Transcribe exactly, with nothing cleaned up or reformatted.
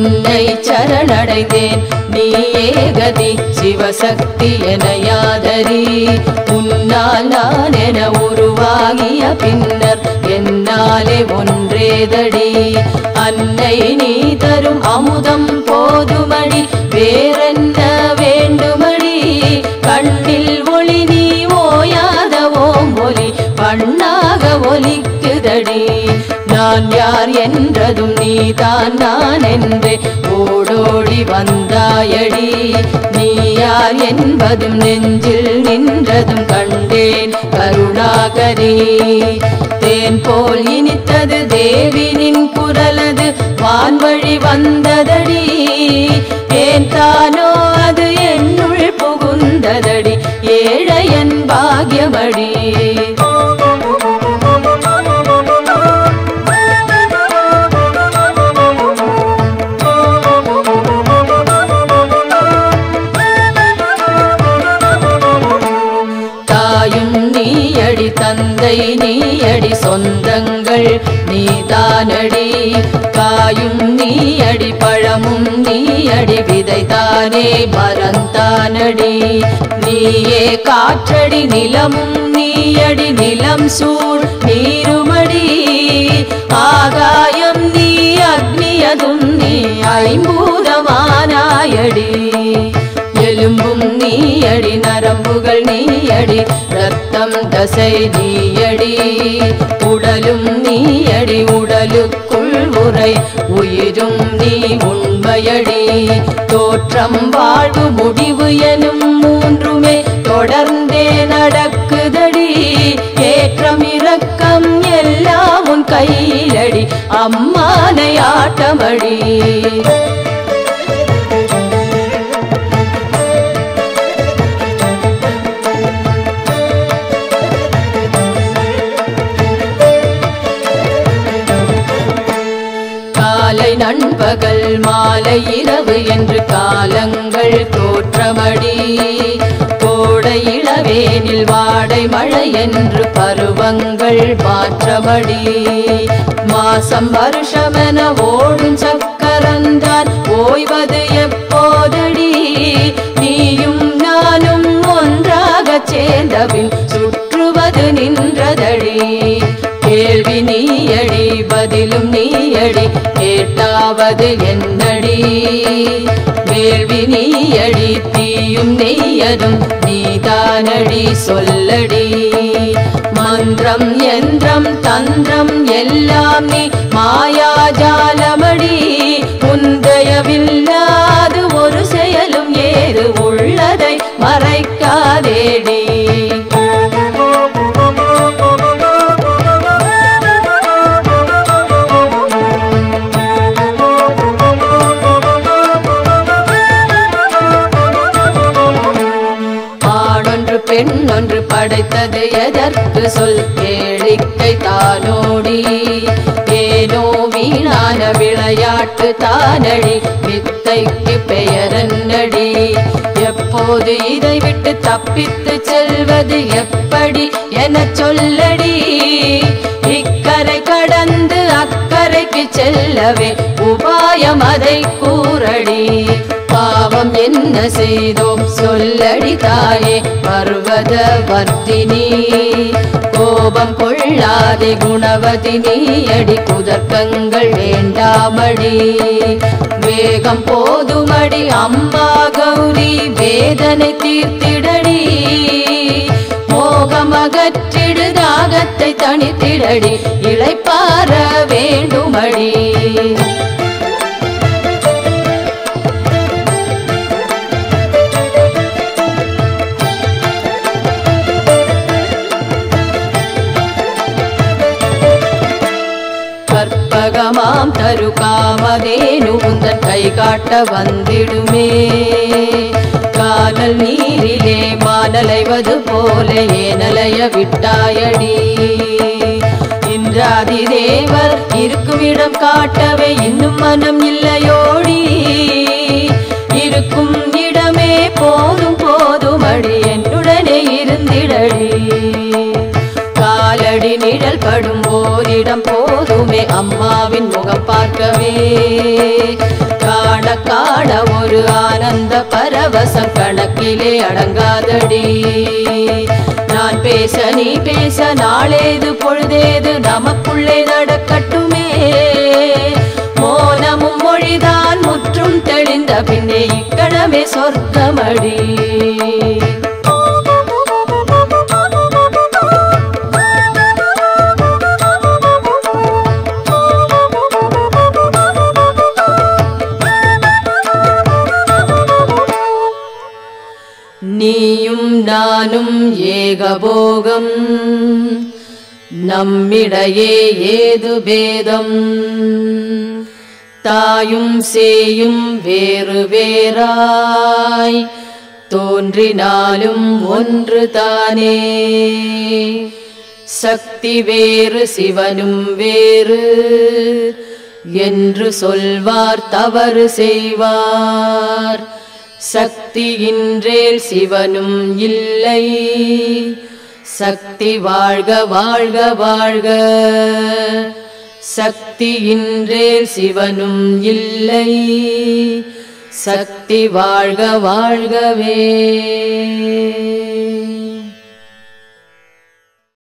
உன்னை சரணடைந்தேன் நீயே கதி சிவசக்தி என யாதரி உன்னால் நான் என உருவாகிய பின்னர் என்னாலே ஒன்றேதடி அன்னை நீ தரும் அமுதம் போதுமடி வேறென்ன வேண்டுமடி கண்ணில் ஒளி நீ ஓயாத ஓம் ஒலி பண்ணாக ஒலிக்குதடி நான் யார் என்றதும் நீதான் நான் என்றே ஓடோடி வந்தாயடி நீ யார் என்பதும் நெஞ்சில் நின்றதும் கண்டேன் கருணாகரி தேன் போல் இனித்தது தேவினின் குரலது வான்வழி வந்ததடி ஏன் தானோ அது என்னுள் புகுந்ததடி ஏழையன் பாக்யமடி நீயடி தந்தை நீயடி சொந்தங்கள் நீதானடி காயும் நீயடி பழமும் நீயடி விதைதானே மரந்தானடி நீயே காற்றடி நிலமும் நீயடி நிலம் சூழ் நீருமடி ஆகாயம் நீ அக்னியதும் நீ ஐம்பூதமானாயடி எலும்பும் நீயடி நரம்புகள் நீயடி ரத்தம் தசை நீயடி உடலும் நீயடி உடலுக்குள் உரை உயிரும் நீ உண்மையடி தோற்றம் வாழ்வு முடிவு எனும் மூன்றுமே தொடர்ந்தே நடக்குதடி ஏற்றம் இரக்கம் எல்லாம் உன் கையிலடி அம்மானை ஆட்டமடி காலை நண்பகல் மாலை இரவு என்று காலங்கள் தோற்றமடி கோடை இளவேனில் வாடை மழை என்று பருவங்கள் மாற்றமடி மாசம் வருஷமென ஓடும் சக்கரந்தான் ஓய்வது எப்போதடி நீயும் நானும் ஒன்றாக சேர்ந்தபின் சுற்றுவது நின்றதடி கேள்வி நீயடி பதிலும் நீயடி கேட்டாவது என்னடி வேள்வி நீயடி தீயும் நெய்யதும் நீதானடி சொல்லடி மந்திரம் யந்திரம் தந்திரம் எல்லாம் நீ மாயாஜாலமடி உந்தயவில்லாது ஒரு செயலும் ஏது உள்ளதை மறைக்காதேடி பெண்ணொன்று படைத்தது எதற்கு சொல் கேளிக்கை தானோடி ஏனோ வீணான விளையாட்டு தானடி வித்தைக்கு பெயரன்னடி எப்போது இதை விட்டு தப்பித்து செல்வது எப்படி என சொல்லடி இக்கரை கடந்து அக்கரைக்கு செல்லவே உபாயம் அதை கூறடி பாவம் என்ன செய்தோம் சொல்லடி தாயே பர்வத வர்த்தினி கோபம் கொள்ளாதே குணவதி நீயடி குதர்க்கங்கள் வேண்டாமடி வேகம் போதுமடி அம்மா கௌரி வேதனை தீர்த்திடடி மோகமகற்றிடு தாகத்தை தணித்திடடி இளைப்பாற வேண்டுமடி கற்பகமாம் தரு காமதேனு உந்தன் கை காட்ட வந்திடுமே கானல் நீரிலே மானலைவது போல ஏனலைய விட்டாயடி இந்திராதி தேவர் இருக்கும் இடம் காட்டவே இன்னும் மனம் இல்லையோடி இருக்கும் இடமே போதும் போதும் அடி என்னுடனே இருந்திடடி காலடி நிழல் படும் ஓரிடம் போதுமே அம்மாவின் முகம் பார்க்கவே பரவசம் கணக்கிலே அடங்காதடி. நான் பேச நீ பேச நாளேது பொழுதேது நமக்குள்ளே நடக்கட்டுமே. மோனமும் மொழிதான் முற்றும் தெளிந்த பின்னே இக்கணமே சொர்க்கமடி. நீயும் நானும் ஏகபோகம் நம்மிடையே ஏது பேதம். தாயும் சேயும் வேறு வேறாய் தோன்றினாலும் ஒன்று தானே. சக்தி வேறு சிவனும் வேறு என்று சொல்வார் தவறு செய்வார். சக்தியின்றேல் சிவனும் இல்லை. சக்தி வாழ்க வாழ்க வாழ்க. சக்தியின்றேல் சிவனும் இல்லை. சக்தி வாழ்க வாழ்கவே.